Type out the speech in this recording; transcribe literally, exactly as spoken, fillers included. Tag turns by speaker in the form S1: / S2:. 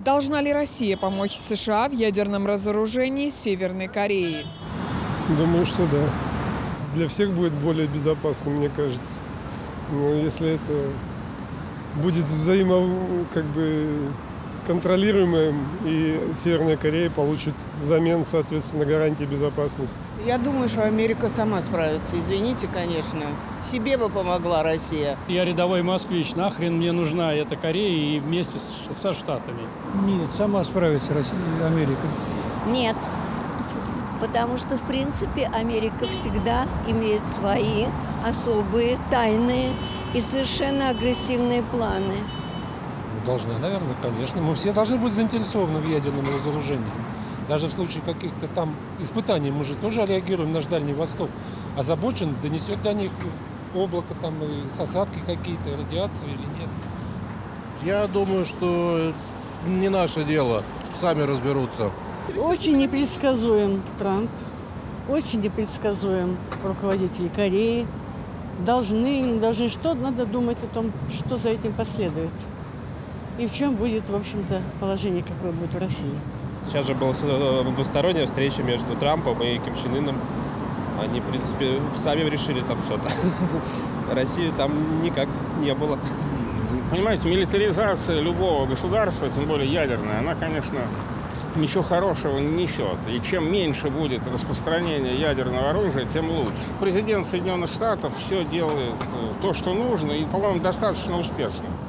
S1: Должна ли Россия помочь США в ядерном разоружении Северной Кореи?
S2: Думаю, что да. Для всех будет более безопасно, мне кажется. Но если это будет взаимо, как бы, контролируемым, и Северная Корея получит взамен, соответственно, гарантии безопасности.
S3: Я думаю, что Америка сама справится. Извините, конечно. Себе бы помогла Россия.
S4: Я рядовой москвич. Нахрен мне нужна эта Корея и вместе со Штатами?
S5: Нет, сама справится Россия, Америка.
S6: Нет. Потому что, в принципе, Америка всегда имеет свои особые, тайные и совершенно агрессивные планы.
S7: Должна, наверное, конечно. Мы все должны быть заинтересованы в ядерном разоружении. Даже в случае каких-то там испытаний мы же тоже реагируем, наш Дальний Восток озабочен, донесет до них облако, там, и с осадки какие-то, радиацию или нет.
S8: Я думаю, что не наше дело, сами разберутся.
S9: Очень непредсказуем Трамп, очень непредсказуем руководители Кореи. Должны, не должны, что надо думать о том, что за этим последует. И в чем будет, в общем-то, положение, какое будет в России.
S10: Сейчас же была двусторонняя встреча между Трампом и Ким Чен Ыном. Они, в принципе, сами решили там что-то. России там никак не было.
S11: Понимаете, милитаризация любого государства, тем более ядерная, она, конечно, ничего хорошего не несет. И чем меньше будет распространение ядерного оружия, тем лучше. Президент Соединенных Штатов все делает то, что нужно, и, по-моему, достаточно успешно.